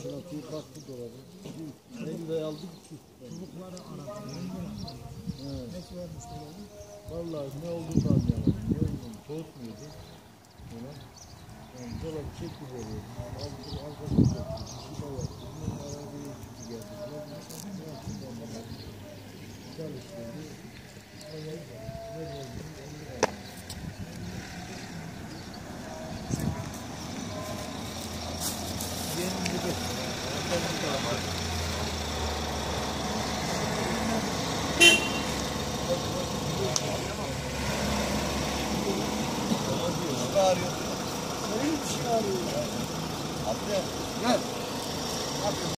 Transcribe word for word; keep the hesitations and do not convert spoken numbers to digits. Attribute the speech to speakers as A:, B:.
A: Trafiği baktı dolabı. elli liraya aldık.
B: Çubukları aradım.
A: Evet.
B: Ne vermiş dolabı?
A: Vallahi ne olduğunu anlayamadım. Ne olduğunu soğutmuyordu. Dolap. Yani dolabı çekti böyle. Aldı arkasını çekti. Bir şey yaptı. Bunun arabaya çıktı geldi. Ne yaptı ben de çalıştırdı. Ne oldu? Ne oldu? Yeni bir de. Ben bir daha var.
C: Arıyor.
B: Senin bir şey arıyor ya.
C: Abi
B: Gel.